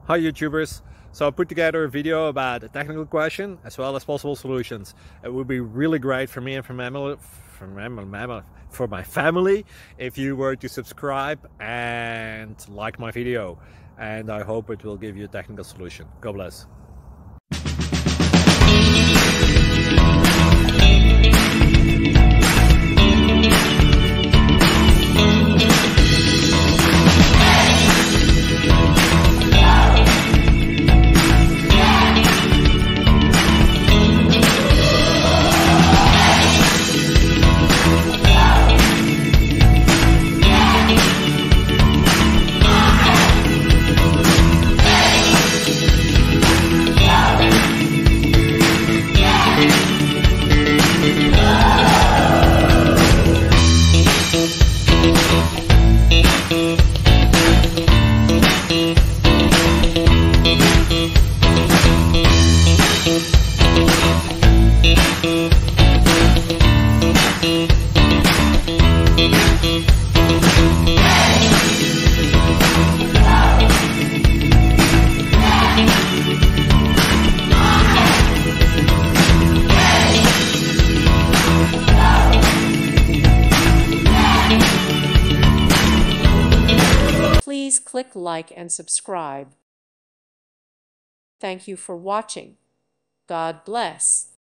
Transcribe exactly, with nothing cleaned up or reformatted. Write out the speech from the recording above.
Hi YouTubers! So I put together a video about a technical question as well as possible solutions. It would be really great for me and for my, for my, for my family if you were to subscribe and like my video. And I hope it will give you a technical solution. God bless. Please click like and subscribe. Thank you for watching. God bless.